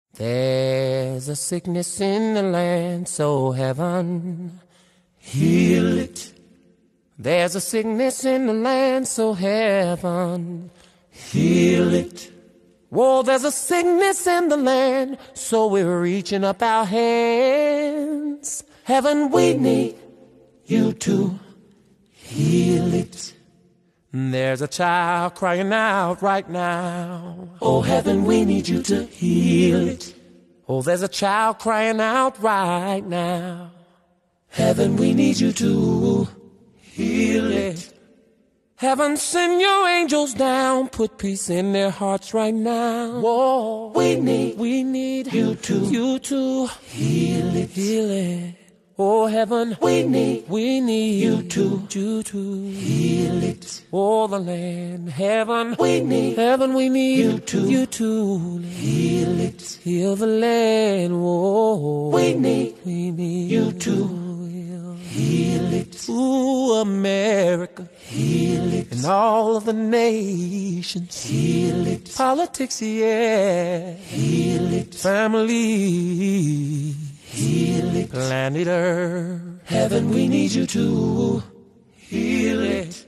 There's a sickness in the land, so heaven heal it. There's a sickness in the land, so heaven heal it. Whoa, there's a sickness in the land, so we're reaching up our hands. Heaven, we need you to heal it. There's a child crying out right now. Oh, heaven, we need you to heal it. Oh, there's a child crying out right now. Heaven, we need you to heal it. Heaven, send your angels down, put peace in their hearts right now. Whoa, we need you to heal it. Heal it. Oh, heaven, we need you to heal it. Oh, the land, heaven, we need you to heal it. Heal the land, whoa, we need you to heal it. Ooh, America, heal it. And all of the nations, heal it. Politics, yeah, heal it. Family, heal it. Planet Earth, heaven, we need you to heal it.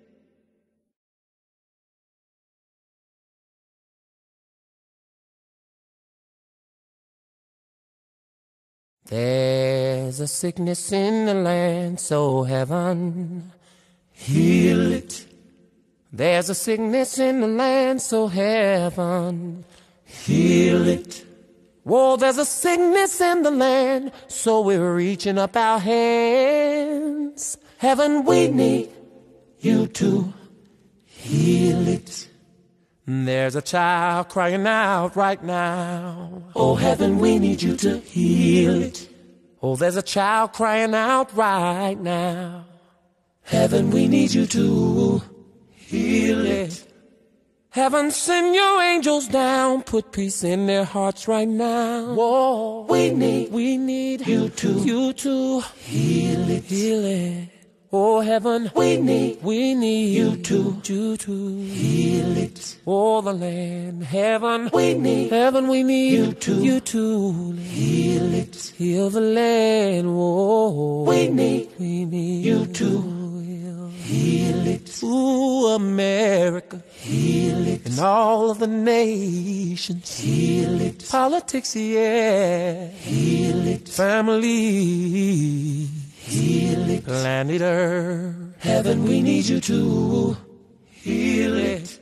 There's a sickness in the land, so heaven heal it. There's a sickness in the land, so heaven heal it. Whoa, there's a sickness in the land, so we're reaching up our hands. Heaven, we need you to heal it. There's a child crying out right now. Oh, heaven, we need you to heal it. Oh, there's a child crying out right now. Heaven, we need you to heal it. Heaven, send your angels down, put peace in their hearts right now. Whoa, we need you to heal it. Heal it. Oh, heaven, we need you to heal it. Oh, the land, heaven, we need you to heal it. Heal the land, whoa, we need you to heal it. Ooh, America, heal it. And all of the nations, heal it. Politics, yeah, heal it. Family, heal it. Planet Earth, heaven, we need you to heal it.